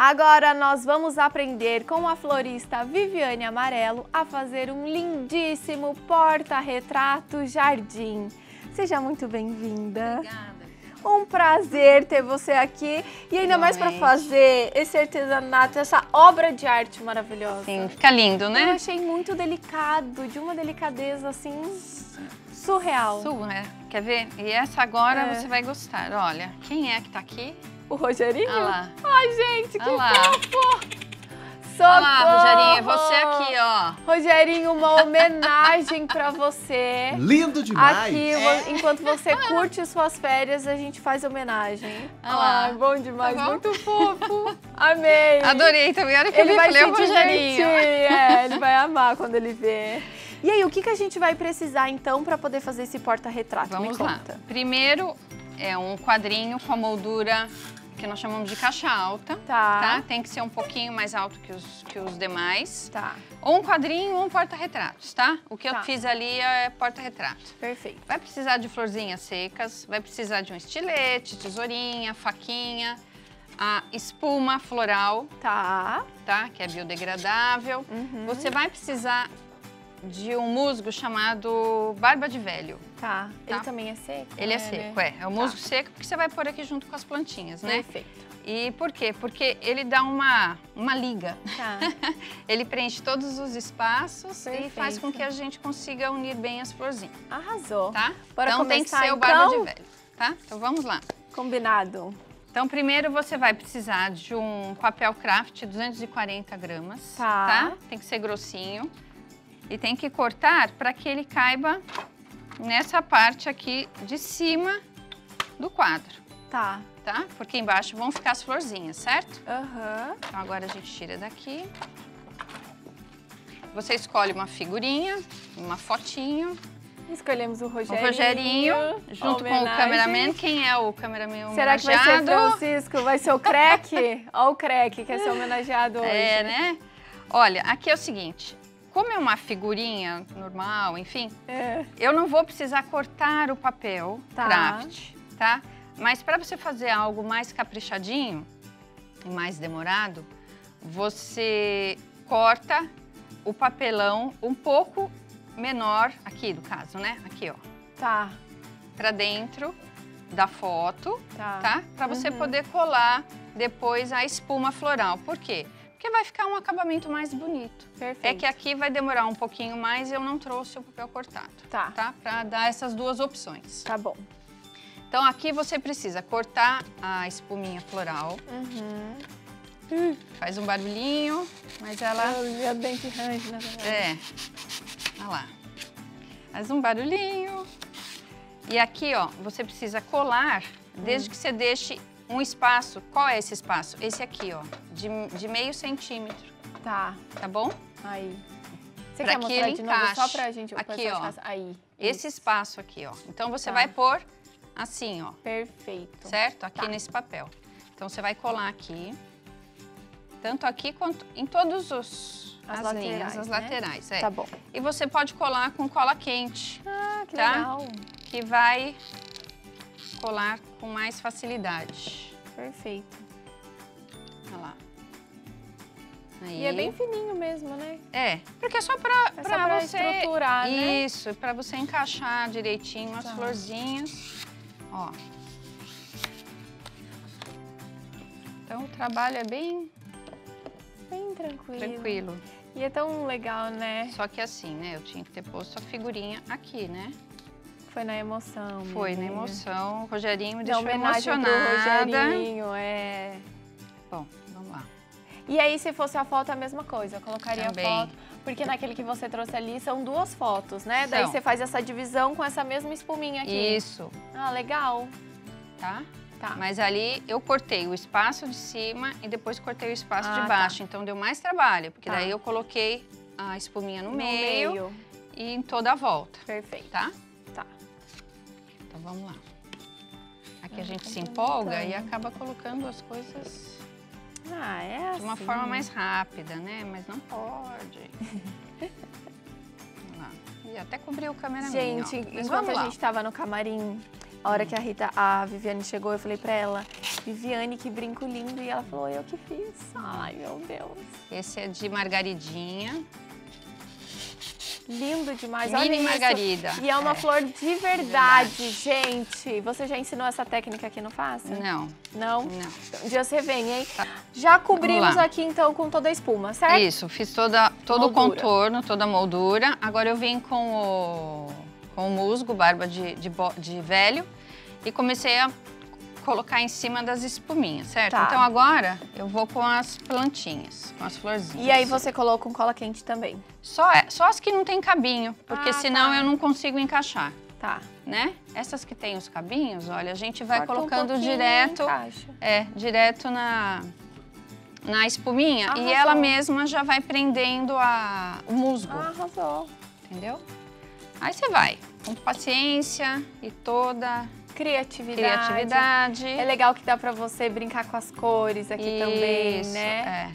Agora nós vamos aprender com a florista Viviane Amarelo a fazer um lindíssimo porta-retrato jardim. Seja muito bem-vinda. Obrigada. Um prazer ter você aqui e ainda mais para fazer esse artesanato, essa obra de arte maravilhosa. Sim, fica lindo, né? Eu achei muito delicado, de uma delicadeza assim surreal. Quer ver? E essa agora você vai gostar. Olha, quem é que tá aqui? O Rogerinho? Olha lá. Ai, gente, que fofo! Socorro! Olha lá, Rogerinho, você aqui, ó. Rogerinho, uma homenagem pra você. Lindo demais! Aqui, enquanto você curte suas férias, a gente faz homenagem. Olha lá. Ai, bom demais, Tá bom? muito fofo. Amei. Adorei também, olha que Ele vai falei, se o Rogerinho. divertir, ele vai amar quando ele ver. E aí, o que a gente vai precisar, então, para poder fazer esse porta-retrato? Vamos lá. Primeiro, é um quadrinho com a moldura que nós chamamos de caixa alta, tá? Tem que ser um pouquinho mais alto que os demais. Tá. Ou um quadrinho ou um porta-retratos, tá? O que eu fiz ali é porta-retrato. Perfeito. Vai precisar de florzinhas secas, vai precisar de um estilete, tesourinha, faquinha, a espuma floral, Tá. que é biodegradável. Você vai precisar de um musgo chamado barba de velho. Tá. Ele também é seco? Ele é seco, né? é o musgo seco porque você vai pôr aqui junto com as plantinhas, né? Perfeito. E por quê? Porque ele dá uma liga. Tá. Ele preenche todos os espaços Perfeito. e faz com que a gente consiga unir bem as florzinhas. Arrasou. Tá? Bora então começar, tem que ser o então? barba de velho, tá? Então vamos lá. Combinado. Então primeiro você vai precisar de um papel craft 240 gramas, Tá. Tem que ser grossinho e tem que cortar para que ele caiba nessa parte aqui de cima do quadro, Tá. Porque embaixo vão ficar as florzinhas, certo? Aham. Então agora a gente tira daqui. Você escolhe uma figurinha, uma fotinho. Escolhemos o Rogerinho. O Rogerinho, junto com o cameraman. Quem é o cameraman homenageado? Será que vai ser Francisco? Vai ser o Crack? Olha o Crack que quer ser homenageado hoje. É, né? Olha, aqui é o seguinte. Como é uma figurinha normal, enfim, eu não vou precisar cortar o papel craft, tá? Mas para você fazer algo mais caprichadinho e mais demorado, você corta o papelão um pouco menor, aqui do caso, né? Aqui, ó. Tá. Pra dentro da foto, Tá. Pra você poder colar depois a espuma floral. Por quê? Porque vai ficar um acabamento mais bonito. Perfeito. É que aqui vai demorar um pouquinho mais e eu não trouxe o papel cortado. Tá. Pra dar essas duas opções. Tá bom. Então aqui você precisa cortar a espuminha floral. Faz um barulhinho, mas ela... Meu dente range, na verdade. É. Olha lá. Faz um barulhinho. E aqui, ó, você precisa colar desde que você deixe um espaço. Qual é esse espaço? Esse aqui, ó, de meio centímetro. Tá. Tá bom? Aí. Você Pra quer que mostrar ele de novo encaixe. só pra gente... Aqui, ó. Aí. Esse Isso. espaço aqui, ó. Então você Tá. vai pôr assim, ó. Perfeito. Certo? Aqui nesse papel. Então você vai colar aqui. Tanto aqui quanto em todos as linhas, as né? laterais. É. Tá bom. E você pode colar com cola quente. Ah, que Tá? legal. Que vai colar com mais facilidade. Perfeito. Olha lá. Aí. E é bem fininho mesmo, né? É, porque é só pra você... estruturar, né? Isso, pra você encaixar direitinho as florzinhas. Ó. Então o trabalho é bem Bem tranquilo. tranquilo. E é tão legal, né? Só que assim, né, eu tinha que ter posto a figurinha aqui, né? Foi na emoção. Foi na menina. emoção. O Rogerinho me Dá deixou homenagem pro emocionada. Rogerinho, é... Bom, vamos lá. E aí, se fosse a foto, é a mesma coisa. Eu colocaria Também. a foto. Porque naquele que você trouxe ali, são duas fotos, né? Daí São. você faz essa divisão com essa mesma espuminha aqui. Isso, Ah, legal. tá? Tá. Mas ali eu cortei o espaço de cima e depois cortei o espaço Ah, de baixo. Então deu mais trabalho, porque Tá. daí eu coloquei a espuminha no No meio e em toda a volta, Perfeito. tá? Tá. Então vamos lá. Aqui a Eu gente tô se empolga e aproveitando. acaba colocando as coisas Ah, é assim. de uma forma mais rápida, né? Mas não pode. Vamos lá. E até cobriu o cameraman, Gente, ó. Mas enquanto vamos a lá. gente tava no camarim, A hora que a Viviane chegou, eu falei pra ela, Viviane, que brinco lindo. E ela falou, eu que fiz. Ai, meu Deus. Esse é de margaridinha. Lindo demais. Mini Olha margarida. Isso. E é uma flor de verdade, gente. Você já ensinou essa técnica aqui no Faça? Não. Não? Não. Um dia você vem, hein? Tá. Já cobrimos aqui, então, com toda a espuma, certo? Isso, fiz todo o contorno, toda a moldura. Agora eu vim com o musgo, barba de velho, e comecei a colocar em cima das espuminhas, certo? Tá. Então agora eu vou com as plantinhas, com as florzinhas. E aí você coloca um cola quente também? Só as que não tem cabinho, porque senão eu não consigo encaixar. Tá. Né? Essas que tem os cabinhos, olha, a gente vai Corta colocando direto direto na espuminha. Arrasou. E ela mesma já vai prendendo o musgo. Arrasou. Entendeu? Aí você vai com paciência e toda criatividade. É legal que dá pra você brincar com as cores aqui também, né?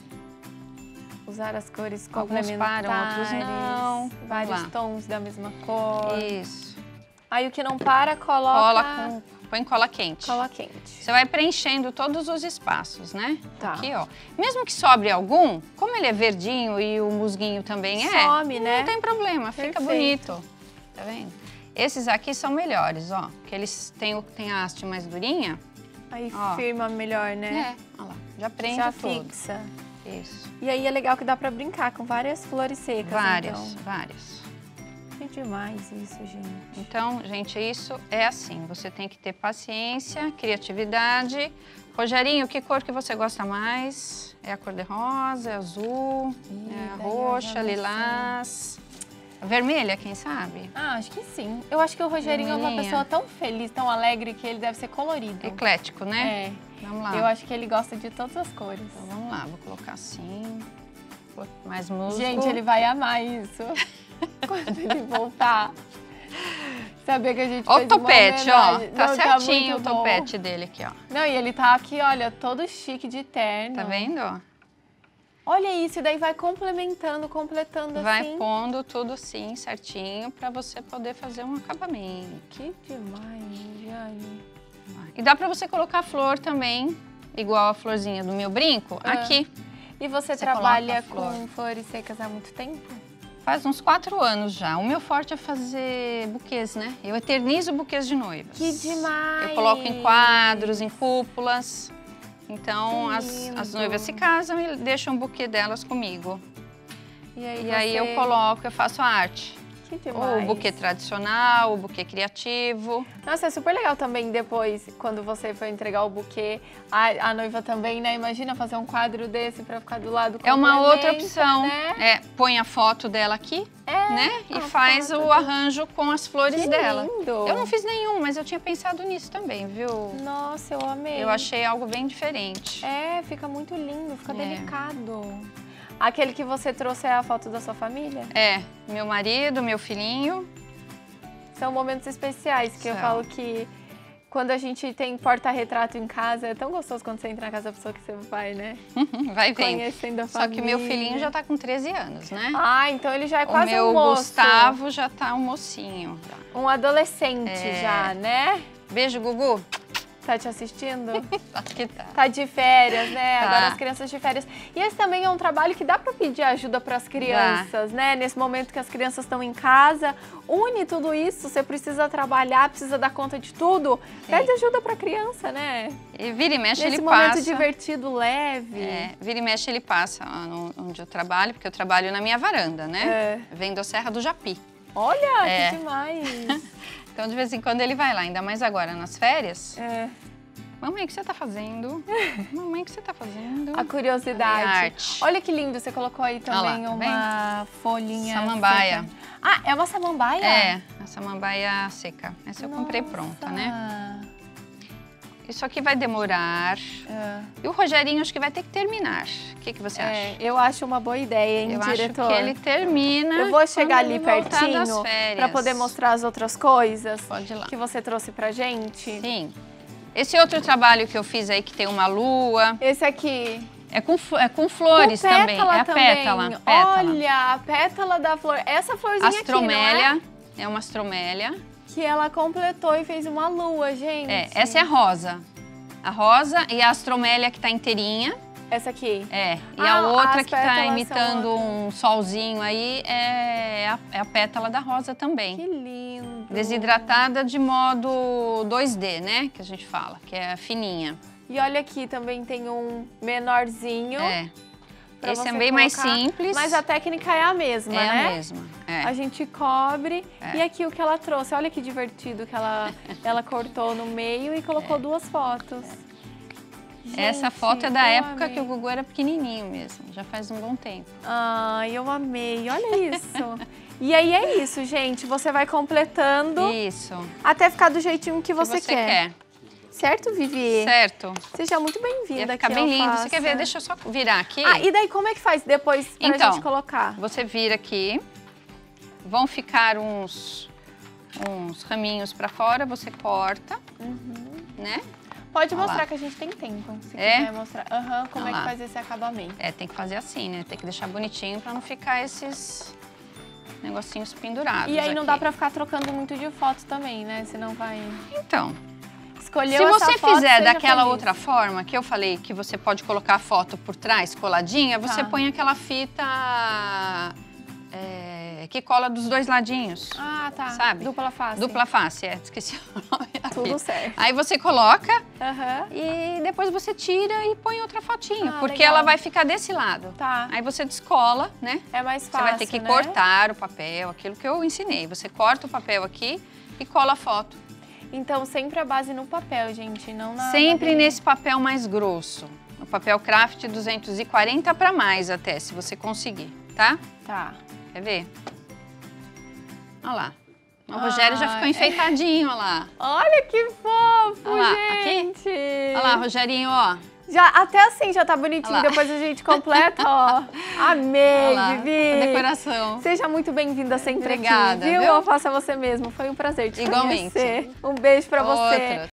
Usar as cores complementares. Alguns param, outros não. Vários tons da mesma cor. Isso. Aí o que não para, põe cola quente. Cola quente. Você vai preenchendo todos os espaços, né? Tá. Aqui, ó. Mesmo que sobre algum, como ele é verdinho e o musguinho também some, né? Não tem problema, fica Perfeito. bonito. Tá vendo? Esses aqui são melhores, ó. Porque eles têm a haste mais durinha. Aí firma melhor, né? Olha lá. Já prende já tudo. fixa. Isso. E aí é legal que dá pra brincar com várias flores secas, Várias. É demais isso, gente. Então, gente, isso é assim. Você tem que ter paciência, criatividade. Rogerinho, que cor que você gosta mais? É a cor de rosa, é azul, é a roxa, lilás... Vermelha, quem sabe? Ah, acho que sim. Eu acho que o Rogerinho é uma pessoa tão feliz, tão alegre, que ele deve ser colorido. Eclético, né? É. Vamos lá. Eu acho que ele gosta de todas as cores. Então vamos lá, vou colocar assim. Mais musgo. Gente, ele vai amar isso. Quando ele voltar. Saber que a gente fez o topete, ó. Tá não, certinho tá o topete dele aqui, ó. Não, e ele tá aqui, olha, todo chique de terno. Tá vendo? Olha isso, e daí vai completando vai assim. Vai pondo tudo assim, certinho, pra você poder fazer um acabamento. Que demais, Viviane. E dá pra você colocar flor também, igual a florzinha do meu brinco, aqui. E você trabalha com flores secas há muito tempo? Faz uns 4 anos já. O meu forte é fazer buquês, né? Eu eternizo buquês de noivas. Que demais! Eu coloco em quadros, em cúpulas. Então, as noivas se casam e deixam o buquê delas comigo. E aí eu coloco, eu faço a arte. Que demais. O buquê tradicional, o buquê criativo. Nossa, é super legal também depois, quando você for entregar o buquê, a noiva também, né? Imagina fazer um quadro desse pra ficar do lado. É uma outra opção. Né? Põe a foto dela aqui, né? E faz o arranjo com as flores dela. Lindo. Eu não fiz nenhum, mas eu tinha pensado nisso também, viu? Nossa, eu amei. Eu achei algo bem diferente. É, fica muito lindo, fica delicado. Aquele que você trouxe é a foto da sua família? É, meu marido, meu filhinho. São momentos especiais que eu falo que quando a gente tem porta-retrato em casa, é tão gostoso quando você entra na casa da pessoa que você vai, né? Vai vendo. Conhecendo a família. Só que meu filhinho já tá com 13 anos, né? Ah, então ele já é quase um moço. O meu Gustavo já tá um mocinho. Um adolescente já, né? Beijo, Gugu. Tá te assistindo? Acho que tá. Tá de férias, né? Tá. Agora as crianças de férias. E esse também é um trabalho que dá pra pedir ajuda pras crianças, né? Nesse momento que as crianças estão em casa, une tudo isso, você precisa trabalhar, precisa dar conta de tudo. Pede ajuda pra criança, né? E vira e mexe Nesse ele passa. momento divertido, leve. Vira e mexe ele passa onde eu trabalho, porque eu trabalho na minha varanda, né? Vendo a Serra do Japi. Olha, que demais! Então, de vez em quando ele vai lá, ainda mais agora nas férias. Mamãe, o que você tá fazendo? Mamãe, o que você tá fazendo? A curiosidade. A arte. Olha que lindo, você colocou aí também uma folhinha samambaia. Seca. Ah, é uma samambaia? É, a samambaia seca. Essa eu comprei pronta, né? Isso aqui vai demorar. E o Rogerinho acho que vai ter que terminar. O que você acha? Eu acho uma boa ideia, hein, diretor? Eu acho que ele termina. Eu vou chegar ali pertinho para poder mostrar as outras coisas. Pode ir lá. Que você trouxe pra gente. Sim. Esse outro trabalho que eu fiz aí, que tem uma lua. Esse aqui. É com flores também. É a pétala. Olha, a pétala da flor. Essa florzinha astromélia, aqui, não é? É uma astromélia. que ela completou e fez uma lua, gente. Essa é a rosa. A rosa e a astromélia que tá inteirinha. Essa aqui? E a outra que tá imitando um solzinho aí é a pétala da rosa também. Que lindo! Desidratada de modo 2D, né? Que a gente fala, que é fininha. E olha aqui, também tem um menorzinho. Esse é bem mais simples. Mas a técnica é a mesma, né? É a mesma. A gente cobre. E aqui o que ela trouxe, olha que divertido que ela cortou no meio e colocou 2 fotos. Gente, essa foto é da época amei. que o Gugu era pequenininho mesmo, já faz um bom tempo. Ai, eu amei, olha isso. E aí é isso, gente, você vai completando. Isso. Até ficar do jeitinho que você quer. Certo, Vivi? Certo. Seja muito bem-vinda aqui. Fica bem lindo. Você quer ver? Deixa eu só virar aqui. E daí como é que faz depois pra gente colocar? Você vira aqui, vão ficar uns raminhos pra fora, você corta, né? Pode mostrar que a gente tem tempo, se quiser mostrar. Como é que faz esse acabamento. Tem que fazer assim, né? Tem que deixar bonitinho pra não ficar esses negocinhos pendurados. E aí não dá pra ficar trocando muito de foto também, né? Senão vai... Então, escolheu se essa você foto, fizer daquela feliz. outra forma que eu falei, que você pode colocar a foto por trás, coladinha, você põe aquela fita que cola dos 2 ladinhos. Ah, tá. Sabe? Dupla face. Dupla face, esqueci o nome da Tudo fita. certo. Aí você coloca e depois você tira e põe outra fotinha, porque legal. ela vai ficar desse lado. Tá. Aí você descola, né? É mais fácil, Você vai ter que cortar o papel, aquilo que eu ensinei. Você corta o papel aqui e cola a foto. Então, sempre a base no papel, gente, não na... Sempre nesse papel mais grosso. O papel craft 240 para mais até, se você conseguir, tá? Tá. Quer ver? Olha lá. O Rogério já ficou enfeitadinho, olha lá. Olha que fofo, olha lá, gente. Aqui. Olha lá, Rogerinho, ó. Já, até assim já tá bonitinho, depois a gente completa, ó. Amei, Vivi. A decoração. Seja muito bem-vinda sempre. Obrigada, aqui, viu? Ou faça você mesmo, foi um prazer te conhecer. Um beijo pra você.